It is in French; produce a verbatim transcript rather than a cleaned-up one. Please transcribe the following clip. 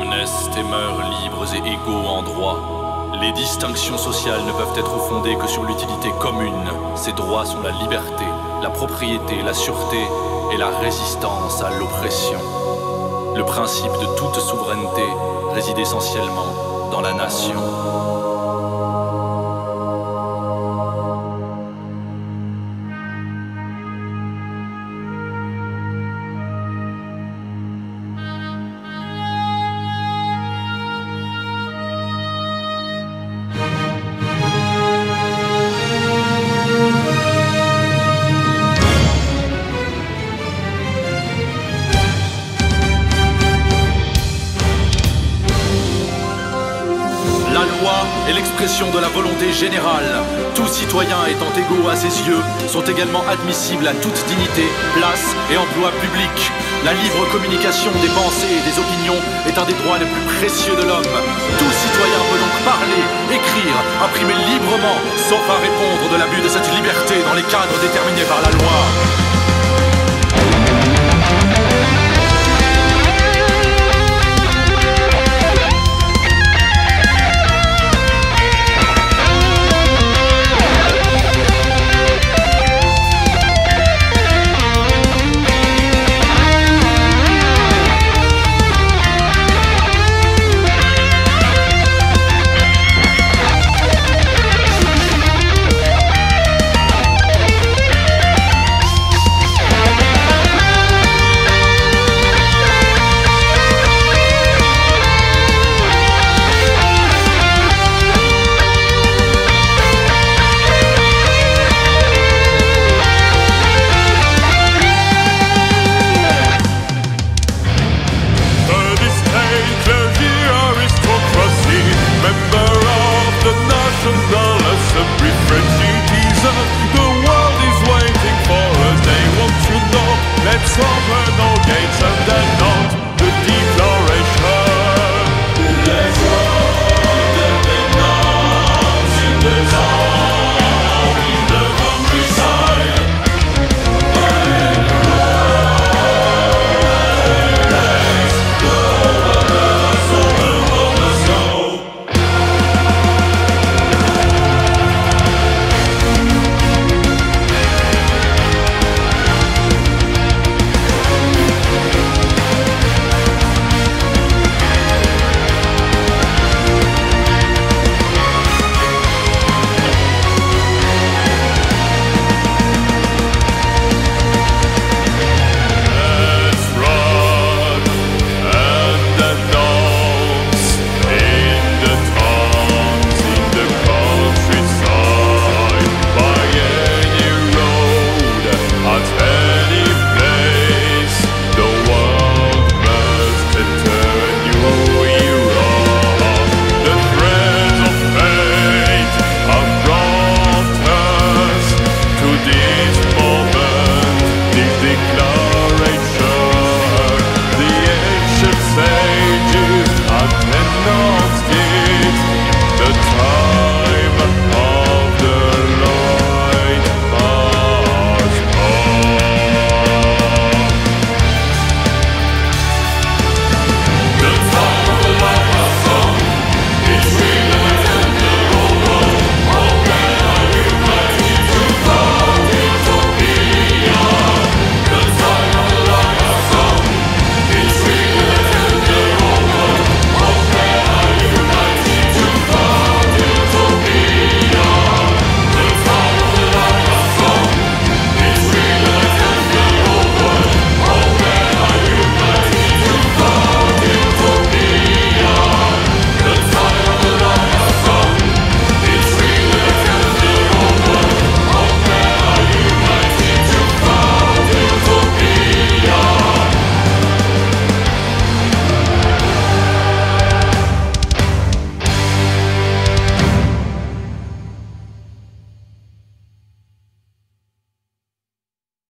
naissent et meurent libres et égaux en droit. Les distinctions sociales ne peuvent être fondées que sur l'utilité commune. Ces droits sont la liberté, la propriété, la sûreté et la résistance à l'oppression. Le principe de toute souveraineté réside essentiellement dans la nation. L'expression de la volonté générale. Tous citoyens étant égaux à ses yeux sont également admissibles à toute dignité, place et emploi public. La libre communication des pensées et des opinions est un des droits les plus précieux de l'homme. Tout citoyen peut donc parler, écrire, imprimer librement, sauf à répondre de l'abus de cette liberté dans les cadres déterminés par la loi. Let's